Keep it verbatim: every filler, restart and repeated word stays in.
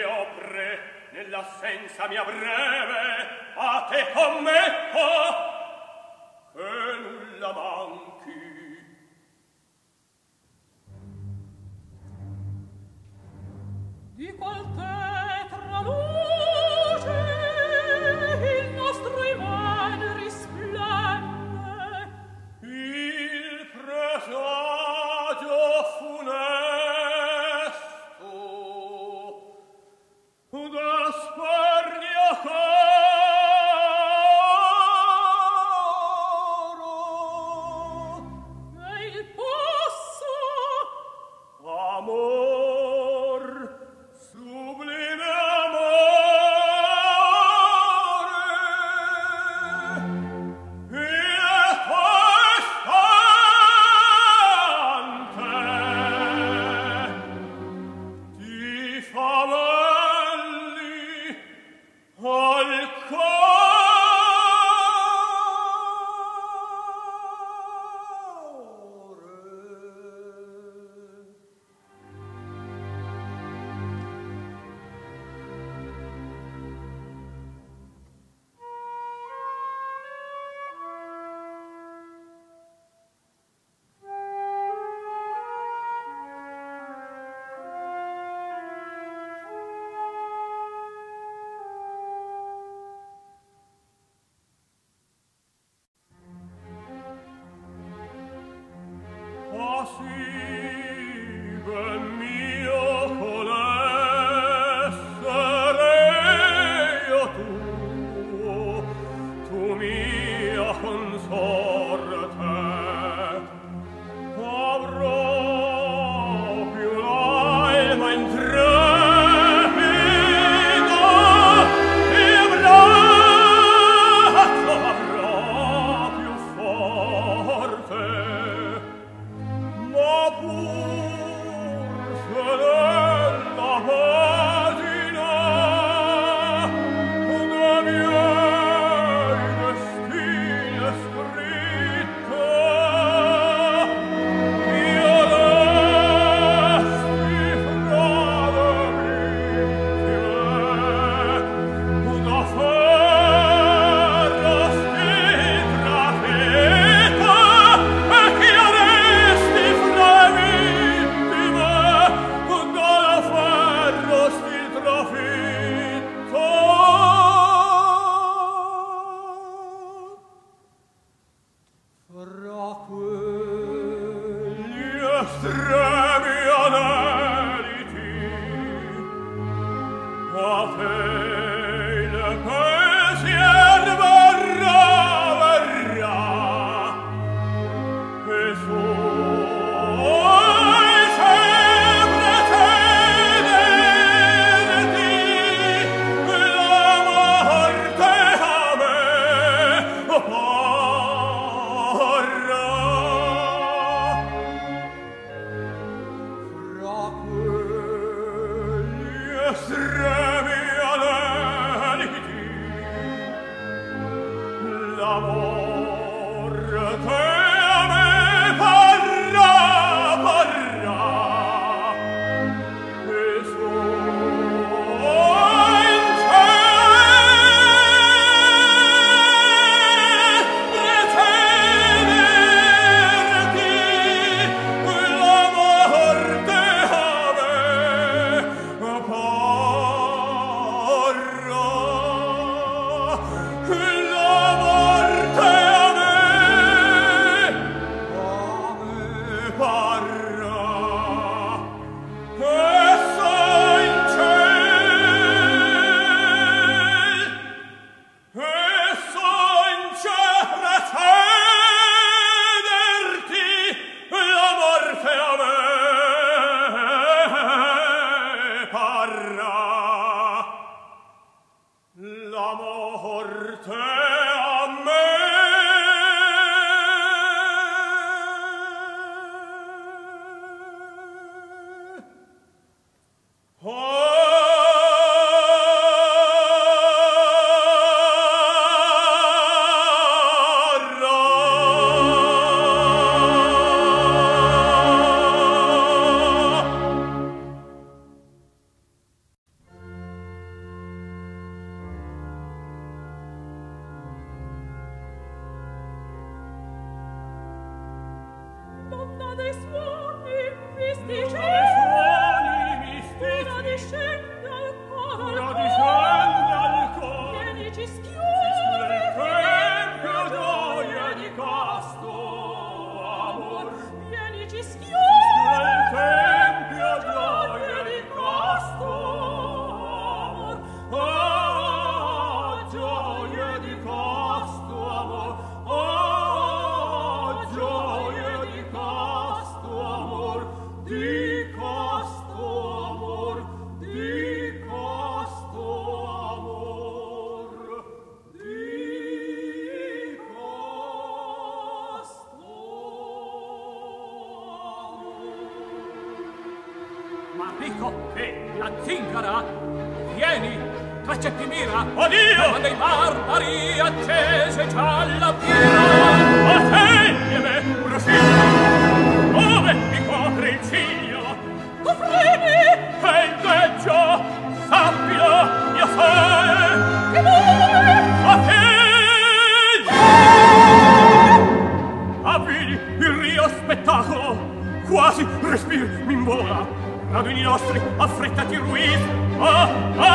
opre nell'assenza mia breve a te commetto che nulla manchi. Di qual tetra luce il nostro iman risplende, il presagio funesto da sparglia caro e il posso amor sublime amore e costante ti fa valli al sì, ben mio colessere io tuo, tu mia consorte, avrò più l'alma intrepida e braccio avrò più forte. Ma pur se nella pagina de miei destini scritta io resti fra le vittime da ferro stiltrafetta e che io resti fra le vittime dalla ferro stiltrafetta. Fra quegli estremi aneliti a te il pensier verrà, verrà e suoi sempre tenerti la morte a me parrà. Fra quegli estremi aneliti la morte a me parrà, parrà e suoi sempre tenerti la morte a me parrà, la morte a me parrà e so in ciel e so in ciel precederti la morte a me parrà, la morte a me parrà. vieni, tra ceppi mira. Oddio! Ma dei barbari accese già la pira. A te, e me, Brusilla! Dove mi copre il ciglio? Tu freni! E il peggio, sappilo, io sai! Che vuoi? A te! Avvidi il rio spettacolo! Quasi respir m'invola! Raduni nostri, affrettati Ruiz! Ah,